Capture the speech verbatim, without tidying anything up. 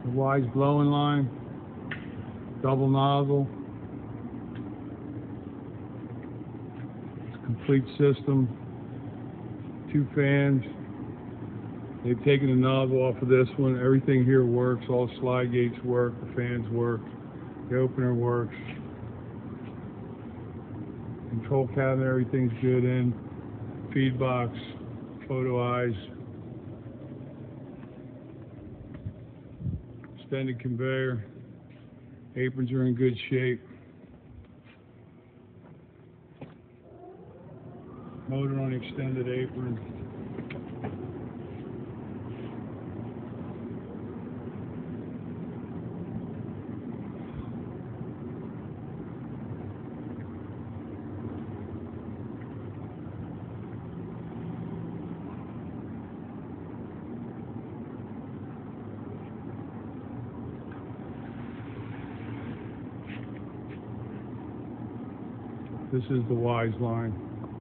The Wise blowing line, double nozzle, complete system, two fans. They've taken the nozzle off of this one. Everything here works. All slide gates work. The fans work. The opener works. Control cabinet, everything's good in. Feed box, photo eyes. Extended conveyor. Aprons are in good shape. Motor on extended apron. This is the Wise line.